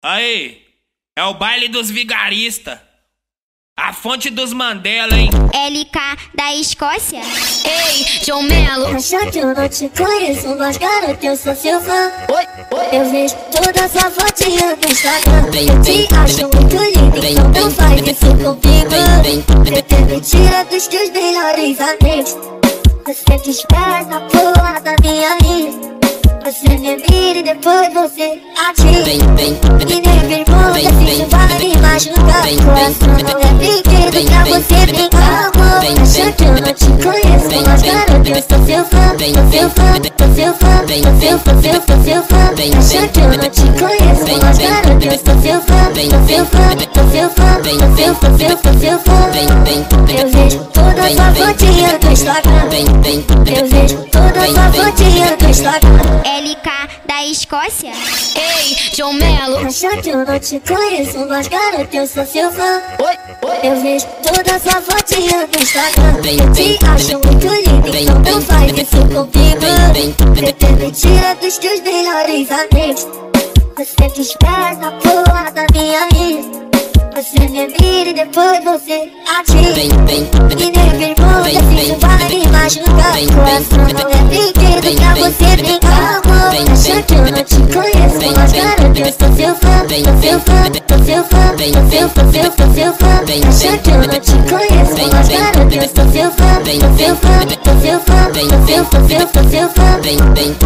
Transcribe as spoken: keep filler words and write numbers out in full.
Aí, é o baile dos vigaristas. A fonte dos Mandela, hein? L K da Escócia. Ei, João Melo. Acha que eu não te conheço, mas garoto, eu sou seu fã. Oi, oi. Eu vejo toda sua fotinha no Instagram. Eu te acho muito lindo, então não faz isso comigo. Pretendo tirar dos teus melhores amigos. Você desperta a porra da minha lista. Você me mira e depois você atira. E nem pergunta se isso vai me machucar. Coração não é brinquedo pra você brincar, amor. Acha que eu não te conheço, mas garoto, eu sou seu fã. Sou seu fã, sou seu fã, sou seu, sou seu, sou seu fã. Acha que eu não te conheço, mas garoto, eu sou seu fã. Sou seu fã, sou seu fã, sou seu, sou seu, sou seu fã. Eu vejo toda sua fotinha do Instagram. Eu vejo toda sua fotinha do Instagram. L K da Escócia. Ei, João Melo. Acha que eu não te conheço, mas garoto, eu sou seu fã. Oi, oi. Eu vejo toda sua fotinha no Instagram. Eu te acho muito lindo, então não faz isso comigo. Pretendo tirar dos teus melhores amigos. Você desperta a porra da minha lista. Você me mira e depois você atira. E nem pergunta se isso vai me machucar. Coração não é brinquedo pra você brincar, amor. Acha que eu não te conheço, mas garoto, eu sou seu fã. Sou seu fã, sou seu fã, sou seu, sou seu, sou seu fã. Acha que eu não te conheço, mas garoto, eu sou seu fã. Sou seu fã, sou seu fã, sou seu, sou seu, sou seu fã.